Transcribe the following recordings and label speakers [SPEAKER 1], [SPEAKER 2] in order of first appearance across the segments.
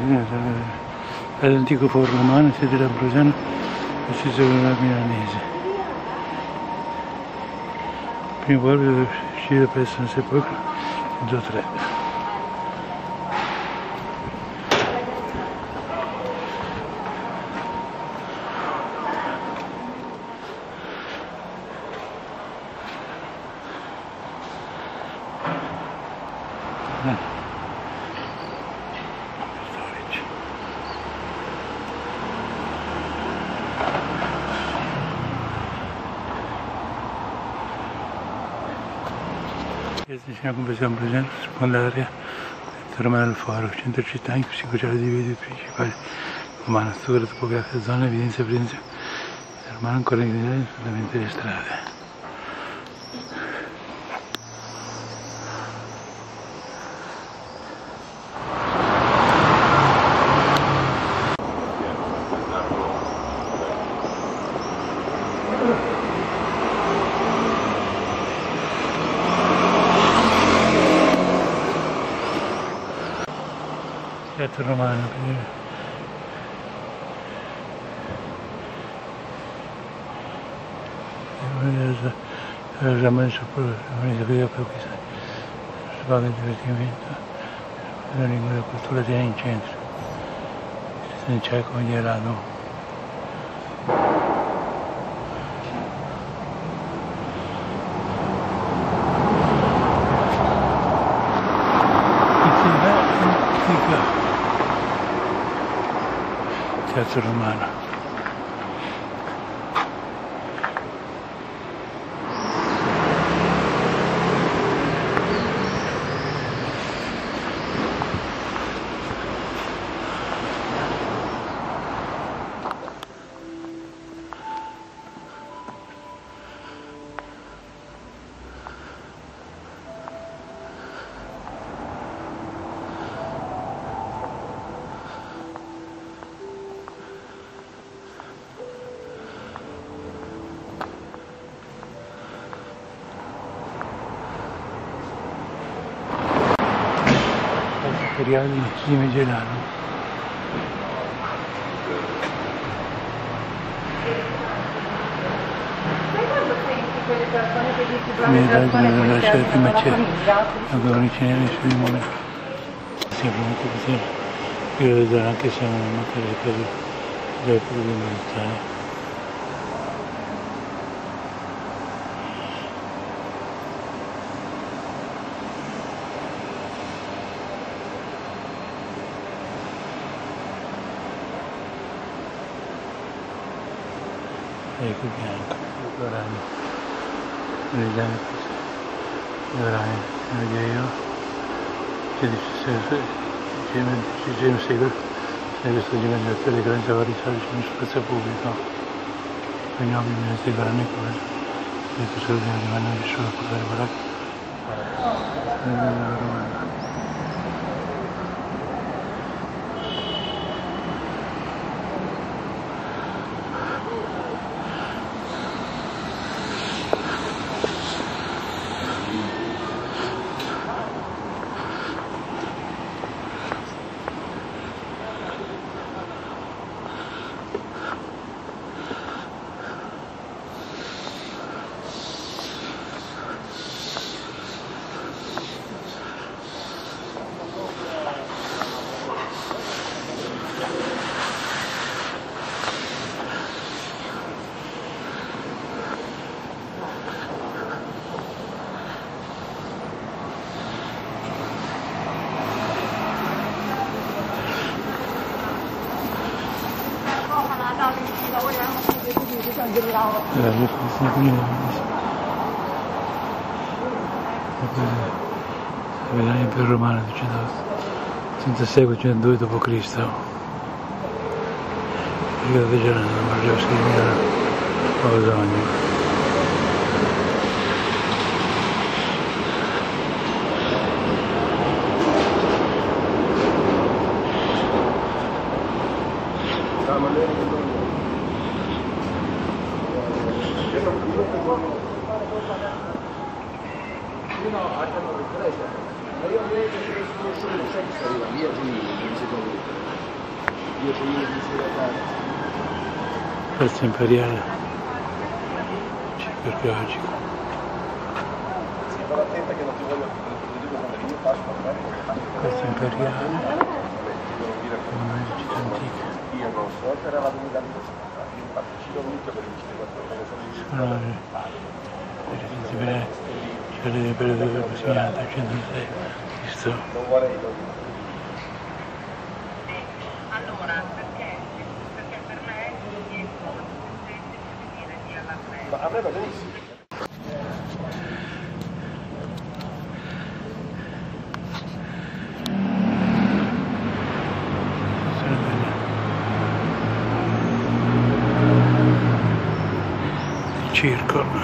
[SPEAKER 1] All'antico foro romano, sia dell'Ambrosiano, ucciso una milanese. Prima volta deve uscire presso un sepolcro, 103. Vicino come siamo presenti, seconda area romana del foro, centro città in cui si cruciano i vedi principali romana, struttura topografica, zona, evidenza, presenza romana ancora in Italia, solamente le strade. Teatro romano, la messo per la svaga divertimento, la lingua della cultura tiene in centro, se ne c'è come gelato. Teatro romano. Materiali di Megellano. Medaglie della scelta in Macete, Agornicinelli sui muri. Siamo molto così, io vedo anche se non mancare le cose dell'epoca militare. Ecco bianco, l'oranio, l'italiano, l'oranio, l'odio, XVI secolo, questo diventato le grandi varietà di spazio pubblico, quindi ovviamente il grande cosa, questo solo di rimanere solo per la romana. L'impero romano senza seguito 102 d.C. Ricordate già la Margioschi di Osogno.
[SPEAKER 2] Ma io invece sono solo il sesso, arriva via, quindi non si può.
[SPEAKER 1] Piazza Imperiale, circo archeologico. Piazza Imperiale, una città antica. Sono le periodo del Cusinato, 106, visto.
[SPEAKER 2] Allora, perché per me è ma a me va benissimo.
[SPEAKER 1] Il circo.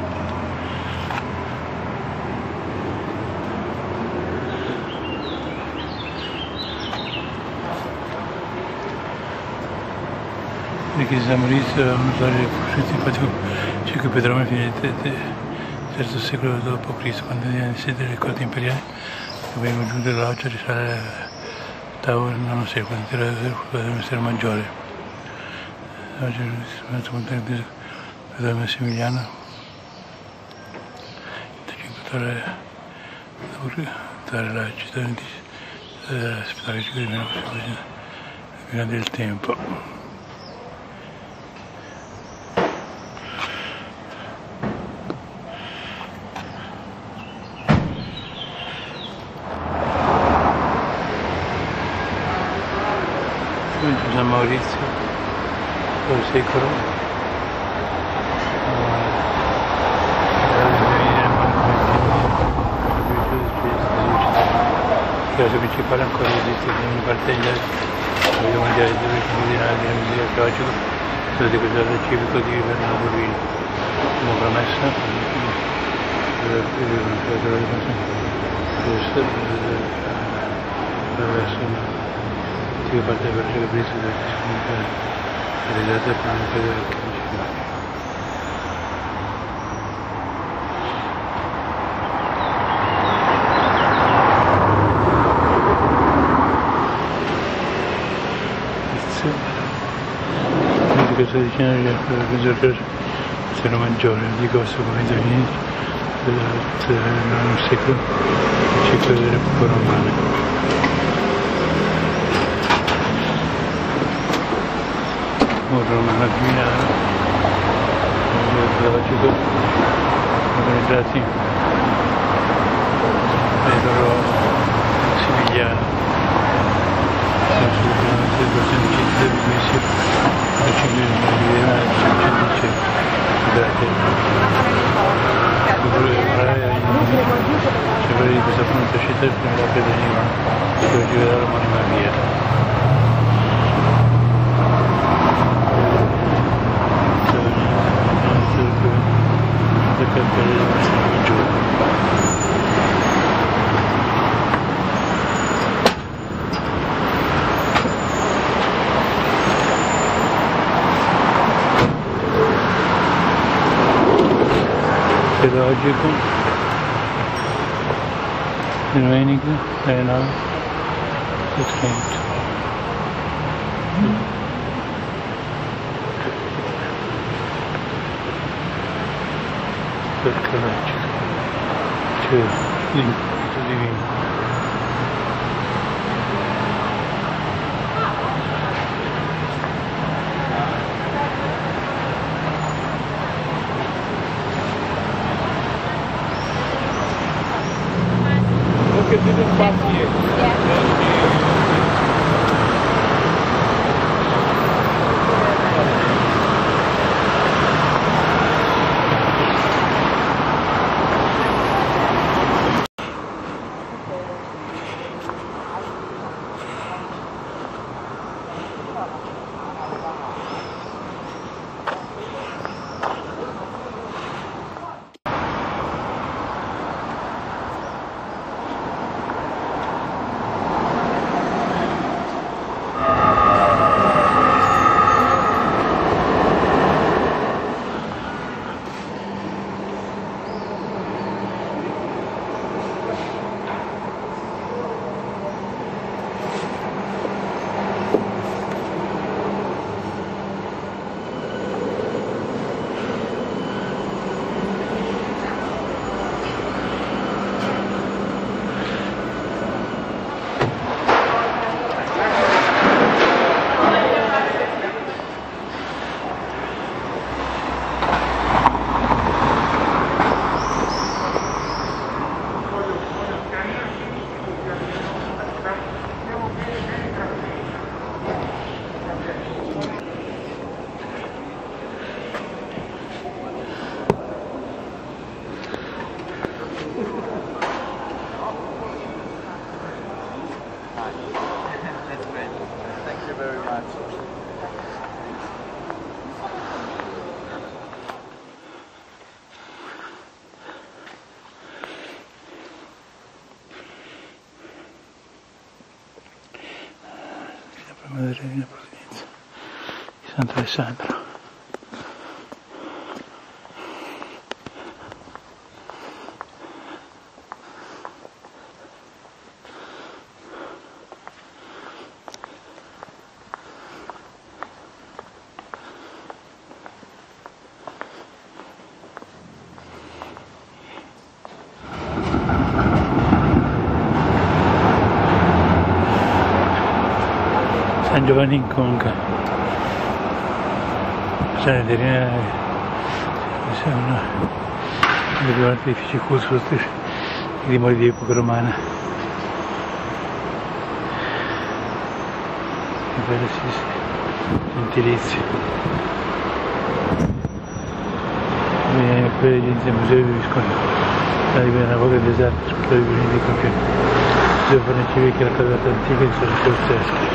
[SPEAKER 1] La chiesa di San Maurizio è un usuario simpatico circa Pedrome alla fine del III secolo d.C., quando viene sede delle corti imperiali, dove vengono giunte la loggia risale al Tavolo IX secolo, quando era il ministero maggiore. Oggi è il montagna di Pedrome Massimiliano, la città spettacolo di meno prima del tempo. San Maurizio, del secolo, la casa principale ancora esiste, in parte degli altri, la mondiale delle comunità del museo archeologico, è stato decretato dal civico di Bernardo Ruini, come promessa che parte per le prese della disponibilità realizzata per un periodo archeologico. Questa decina di Seno Maggiore di Costa come Domini del IX secolo, il ciclo delle epoche romane. Un romano di Milano, archeologico, organizzati dai loro siciliani, assolutamente docenti del Misio, il ciclo di Milano, il ciclo di questa pronta città prima della pedonima, dove ci vedrà l'omonima via. Archeologico, domenica, alle 9, e 30. Archeologico, cioè, l'incontro divino.
[SPEAKER 3] Che siete spazi
[SPEAKER 4] That's great. Thank you very much.
[SPEAKER 1] La Madre Divina Provvidenza di Sant'Alessandro. San Giovanni in Conca, San Veterinare, sono degli edifici cultus di dimori di epoca romana. Che bello gentilizi. Qui il museo di Visconti, la Divina Voga dell'Esatto, la Divina dei Campioni, Museo Farneci che è la quadrata antica di San Giovanni.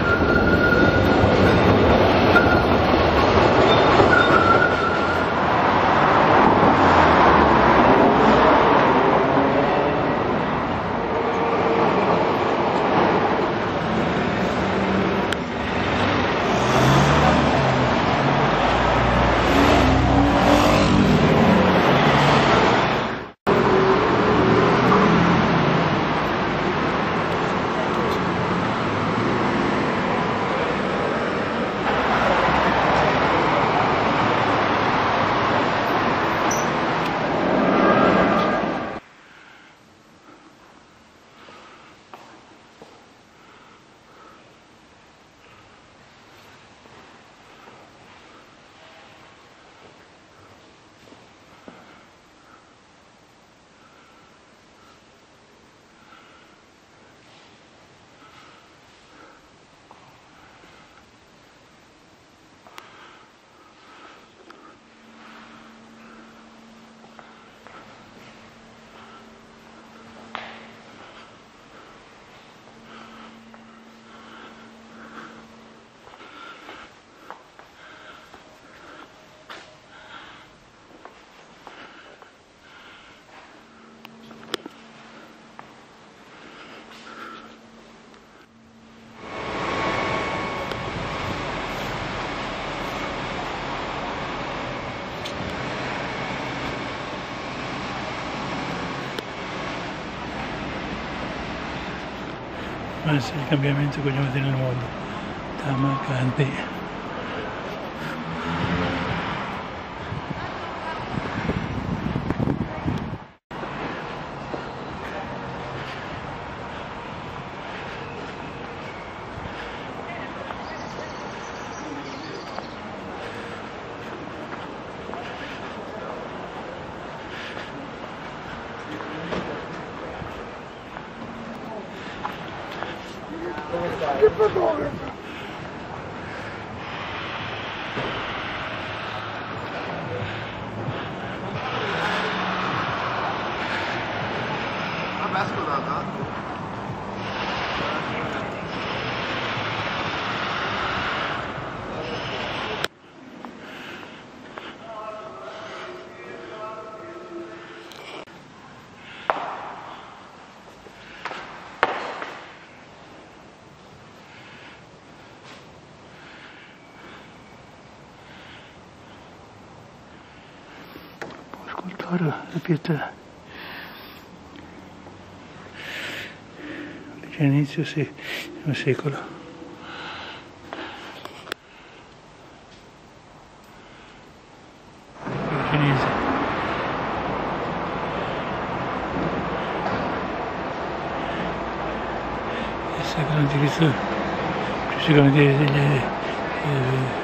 [SPEAKER 1] Ma se il cambiamento che vogliamo vedere nel mondo, Tamarcante.
[SPEAKER 4] Che fotografo! Vabbè, scusate.
[SPEAKER 1] Scultore di pietra inizio del secolo. Cinese. Il secolo anticristo, più sicuramente